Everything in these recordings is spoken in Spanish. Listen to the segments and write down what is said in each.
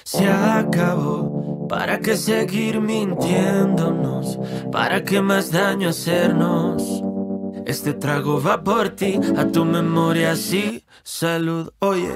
Se acabó. ¿Para qué seguir mintiéndonos? ¿Para qué más daño hacernos? Este trago va por ti, a tu memoria sí. Salud, oye.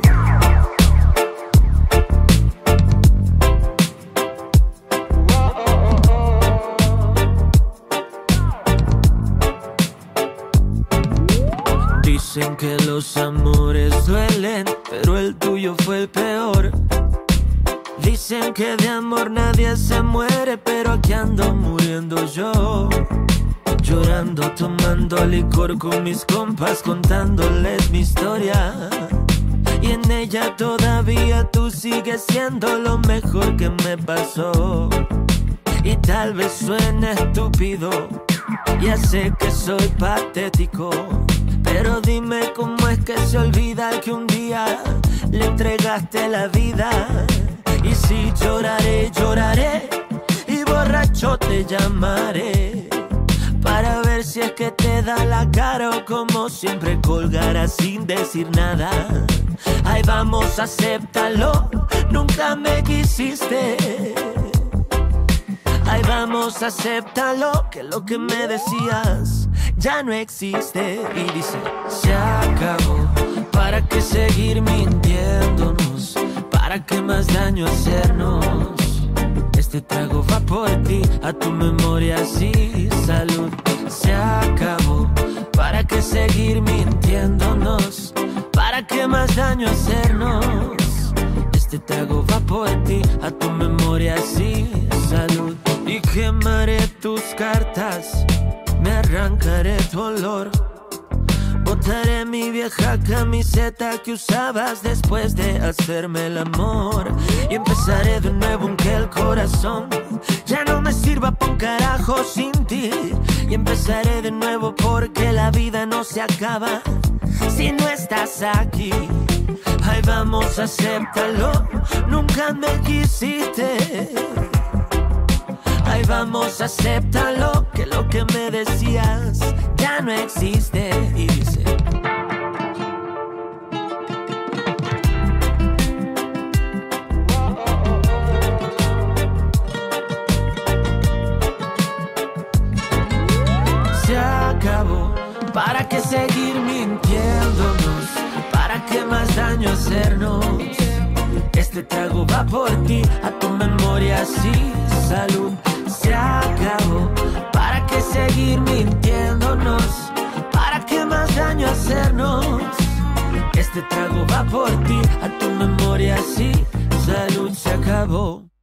Dicen que los amores duelen, pero el tuyo fue el peor. Dicen que de amor nadie se muere, pero aquí ando muriendo yo. Llorando, tomando licor con mis compas, contándoles mi historia. Y en ella todavía tú sigues siendo lo mejor que me pasó. Y tal vez suene estúpido, ya sé que soy patético, pero dime cómo es que se olvida que un día le entregaste la vida. Y si lloraré, lloraré, y borracho te llamaré, para ver si es que te da la cara o como siempre colgarás sin decir nada. Ay, vamos, acéptalo, nunca me quisiste. Ay, vamos, acéptalo, que lo que me decías ya no existe. Y dice, se acabó. ¿Para qué seguir mintiéndonos? ¿Para qué más daño hacernos? Este trago va por ti, a tu memoria sí. Salud, se acabó. ¿Para qué seguir mintiéndonos? ¿Para qué más daño hacernos? Este trago va por ti, a tu memoria sí. Salud. Y quemaré tus cartas, me arrancaré tu olor. Botaré mi vieja camiseta que usabas después de hacerme el amor. Y empezaré de nuevo aunque el corazón ya no me sirva pa' un carajo sin ti. Y empezaré de nuevo porque la vida no se acaba si no estás aquí. Ay, vamos, acéptalo, nunca me quisiste. Ay, vamos, acéptalo, que lo que me decías ya no existe. Y dice, se acabó. ¿Para qué seguir mintiéndonos? ¿Para qué más daño hacernos? Este trago va por ti, a tu memoria sí. Salud, se acabó. ¿Para qué seguir mintiéndonos? ¿Para qué más daño hacernos? Este trago va por ti, a tu memoria sí. Salud, se acabó.